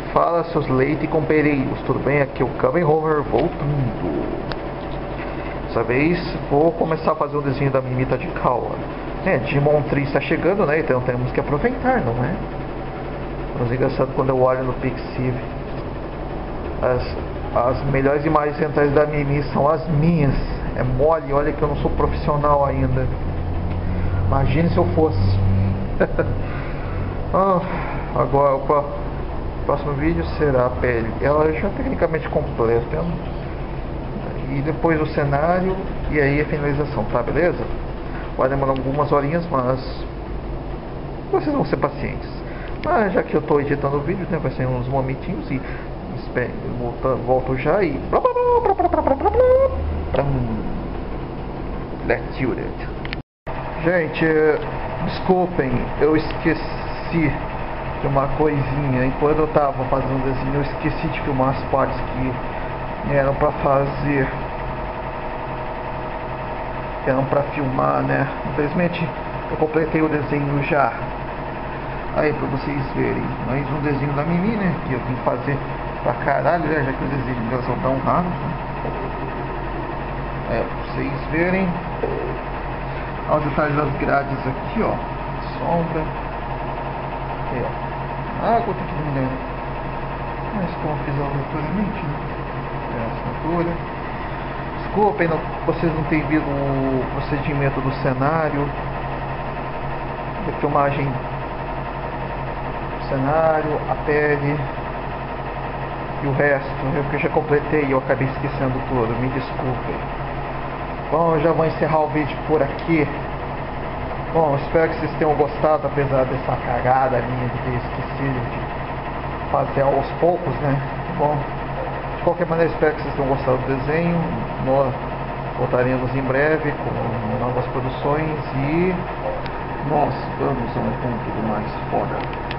Fala, seus leite com pereiros, tudo bem? Aqui é o Kamen Homer voltando. Dessa vez vou começar a fazer um desenho da Mimita de Kawa. Digimon Tree está chegando, né? Então temos que aproveitar, não é? Mas é engraçado quando eu olho no Pixiv. As melhores imagens centrais da Mimi são as minhas. É mole, olha que eu não sou profissional ainda. Imagine se eu fosse. Agora o próximo vídeo será a pele. Ela já é tecnicamente completa. E depois o cenário e aí a finalização, tá? Beleza? Vai demorar algumas horinhas, mas vocês vão ser pacientes. Mas já que eu estou editando o vídeo, né, vai ser uns momentinhos e volto já e let's do it. Gente, desculpem, eu esqueci de uma coisinha. Enquanto eu estava fazendo o desenho, eu esqueci de filmar as partes que eram para fazer, eram para filmar, né? Infelizmente eu completei o desenho já. Aí para vocês verem, mais um desenho da Mimi, né? Que eu tenho que fazer pra caralho, né? Já que os desenhos já são tão raros, né? Pra vocês verem. Olha os detalhes das grades aqui, ó. Sombra. Aqui, ó. Água tem que me dar. Mas como eu fiz aleatoriamente, né? Assinatura. Desculpem, vocês não terem visto o procedimento do cenário. Da filmagem do cenário, a pele e o resto, porque eu já completei e eu acabei esquecendo tudo, me desculpem. Bom, eu já vou encerrar o vídeo por aqui. Bom, espero que vocês tenham gostado, apesar dessa cagada minha de ter esquecido de fazer aos poucos, né? Bom, de qualquer maneira, espero que vocês tenham gostado do desenho. Nós voltaremos em breve com novas produções e nós vamos a um ponto do mais foda.